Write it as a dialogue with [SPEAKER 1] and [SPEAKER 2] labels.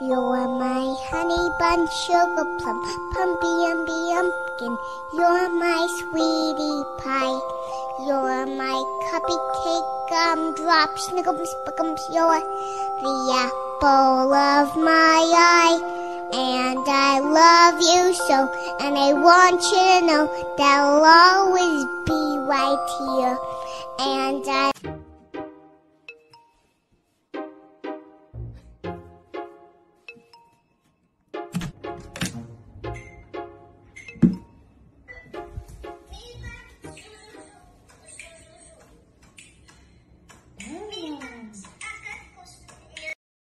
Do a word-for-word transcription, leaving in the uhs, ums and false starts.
[SPEAKER 1] You're my honey bun, sugar plum, pumpy umby umpkin. You're my sweetie pie. You're my cupcake, gumdrop, snickums, spickums. You're the apple of my eye. And I love you so, and I want you to know that I'll always be right here. And I